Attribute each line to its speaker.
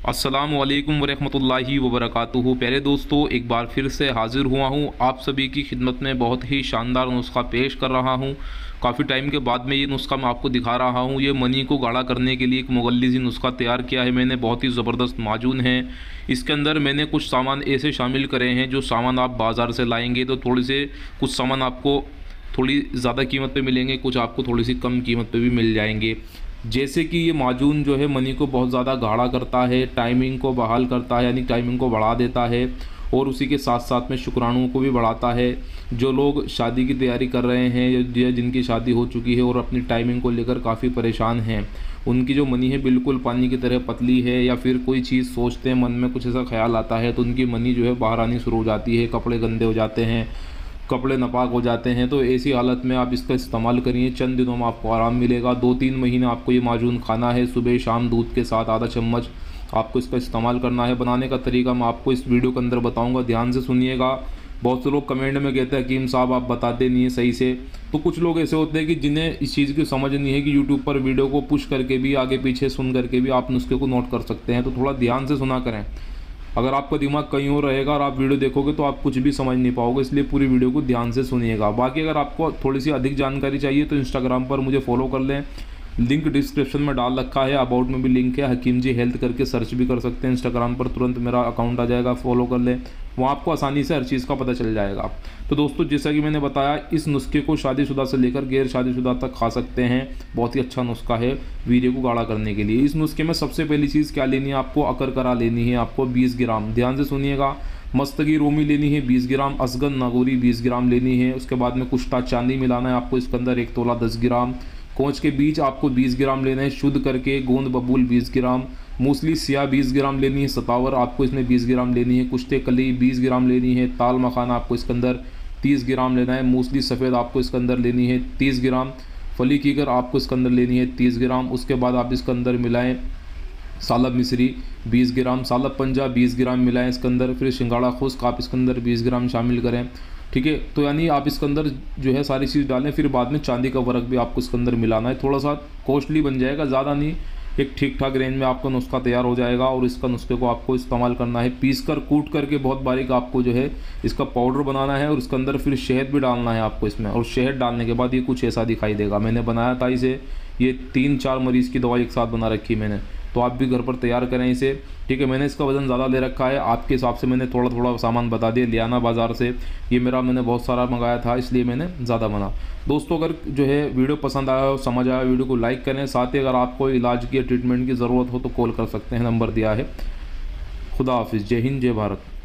Speaker 1: अस्सलामुअलैकुम वरहमतुल्लाहि वबरकातुहू। प्यारे दोस्तों, एक बार फिर से हाज़िर हुआ हूँ आप सभी की खिदमत में। बहुत ही शानदार नुस्खा पेश कर रहा हूँ। काफ़ी टाइम के बाद में ये नुस्खा मैं आपको दिखा रहा हूँ। ये मनी को गाढ़ा करने के लिए एक मुगल्लिज़ी नुस्खा तैयार किया है मैंने, बहुत ही ज़बरदस्त माजून है। इसके अंदर मैंने कुछ सामान ऐसे शामिल करे हैं जो सामान आप बाज़ार से लाएँगे तो थोड़े से कुछ सामान आपको थोड़ी ज़्यादा कीमत पे मिलेंगे, कुछ आपको थोड़ी सी कम कीमत पे भी मिल जाएंगे। जैसे कि ये माजून जो है मनी को बहुत ज़्यादा गाढ़ा करता है, टाइमिंग को बहाल करता है, यानी टाइमिंग को बढ़ा देता है, और उसी के साथ साथ में शुक्राणुओं को भी बढ़ाता है। जो लोग शादी की तैयारी कर रहे हैं या जिनकी शादी हो चुकी है और अपनी टाइमिंग को लेकर काफ़ी परेशान हैं, उनकी जो मनी है बिल्कुल पानी की तरह पतली है, या फिर कोई चीज़ सोचते हैं मन में कुछ ऐसा ख्याल आता है तो उनकी मनी जो है बाहर आनी शुरू हो जाती है, कपड़े गंदे हो जाते हैं, कपड़े नापाक हो जाते हैं। तो ऐसी हालत में आप इसका इस्तेमाल करिए, चंद दिनों में आपको आराम मिलेगा। 2-3 महीने आपको ये माजून खाना है, सुबह शाम दूध के साथ आधा चम्मच आपको इसका इस्तेमाल करना है। बनाने का तरीका मैं आपको इस वीडियो के अंदर बताऊंगा, ध्यान से सुनिएगा। बहुत से लोग कमेंट में कहते हैं हकीम साहब आप बताते नहीं हैं सही से। तो कुछ लोग ऐसे होते हैं कि जिन्हें इस चीज़ की समझ नहीं है कि यूट्यूब पर वीडियो को पुश करके भी आगे पीछे सुन करके भी आप नुस्खे को नोट कर सकते हैं। तो थोड़ा ध्यान से सुना करें। अगर आपका दिमाग कहीं और रहेगा और आप वीडियो देखोगे तो आप कुछ भी समझ नहीं पाओगे, इसलिए पूरी वीडियो को ध्यान से सुनिएगा। बाकी अगर आपको थोड़ी सी अधिक जानकारी चाहिए तो इंस्टाग्राम पर मुझे फॉलो कर लें, लिंक डिस्क्रिप्शन में डाल रखा है, अबाउट में भी लिंक है, हकीम जी हेल्थ करके सर्च भी कर सकते हैं इंस्टाग्राम पर, तुरंत मेरा अकाउंट आ जाएगा, फॉलो कर लें, वहाँ आपको आसानी से हर चीज़ का पता चल जाएगा। तो दोस्तों, जैसा कि मैंने बताया, इस नुस्खे को शादीशुदा से लेकर गैर शादीशुदा तक खा सकते हैं। बहुत ही अच्छा नुस्खा है वीर्य को गाढ़ा करने के लिए। इस नुस्खे में सबसे पहली चीज़ क्या लेनी है, आपको अकरकरा लेनी है, आपको 20 ग्राम, ध्यान से सुनिएगा। मस्तगी रोमी लेनी है 20 ग्राम, असगन नागौरी 20 ग्राम लेनी है। उसके बाद में कुश्ता चांदी मिलाना है आपको इसके अंदर, 1 तोला 10 ग्राम। कोंच के बीज आपको 20 ग्राम लेना है शुद्ध करके। गोंद बबूल 20 ग्राम। मूसली सिया 20 ग्राम लेनी है। सतावर आपको इसमें 20 ग्राम लेनी है। कुश्ते कली 20 ग्राम लेनी है। ताल मखाना आपको इसके अंदर 30 ग्राम लेना है। मूसली सफ़ेद आपको इसके अंदर लेनी है 30 ग्राम। फली कीकर आपको इसके अंदर लेनी है 30 ग्राम। उसके बाद आप इसके अंदर मिलाएं सालब मिश्री 20 ग्राम, सालब पंजा 20 ग्राम मिलाएं इसके अंदर। फिर शिंगाड़ा खुश्क आप इसके अंदर 20 ग्राम शामिल करें, ठीक है। तो यानी आप इसके अंदर जो है सारी चीज़ डालें। फिर बाद में चांदी का वर्क भी आपको इसके अंदर मिलाना है। थोड़ा सा कॉस्टली बन जाएगा, ज़्यादा नहीं, एक ठीक ठाक रेंज में आपका नुस्खा तैयार हो जाएगा। और इसका नुस्खे को आपको इस्तेमाल करना है पीस कर, कूट करके बहुत बारीक आपको जो है इसका पाउडर बनाना है। और इसके अंदर फिर शहद भी डालना है आपको इसमें, और शहद डालने के बाद ये कुछ ऐसा दिखाई देगा। मैंने बनाया था इसे, ये 3-4 मरीज़ की दवाई एक साथ बना रखी मैंने, तो आप भी घर पर तैयार करें इसे, ठीक है। मैंने इसका वज़न ज़्यादा ले रखा है, आपके हिसाब से मैंने थोड़ा थोड़ा सामान बता दिया। लियाना बाज़ार से ये मेरा मैंने बहुत सारा मंगाया था, इसलिए मैंने ज़्यादा बना। दोस्तों, अगर जो है वीडियो पसंद आया हो, समझ आया, वीडियो को लाइक करें। साथ ही अगर आपको इलाज की ट्रीटमेंट की ज़रूरत हो तो कॉल कर सकते हैं, नंबर दिया है। खुदा हाफिज़, जय हिंद, जय भारत।